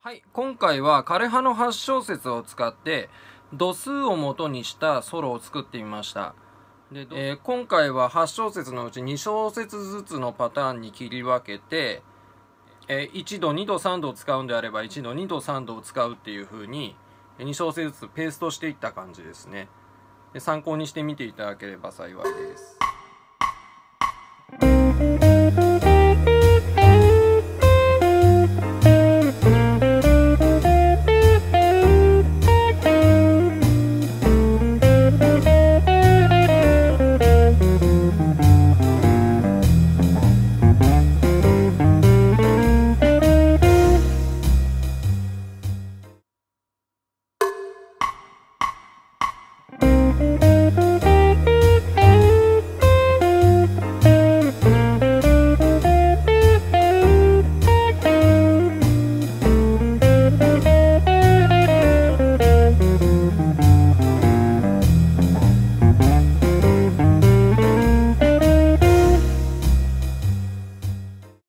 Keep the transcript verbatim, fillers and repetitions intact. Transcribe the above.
はい、今回は枯葉のはち小節を使って度数を元にしたソロを作ってみました。で、えー今回ははち小節のうちに小節ずつのパターンに切り分けて、えーいちど、にど、さんどを使うんであればいちど、にど、さんどを使うっていう風にに小節ずつペーストしていった感じですね。で参考にしてみていただければ幸いです。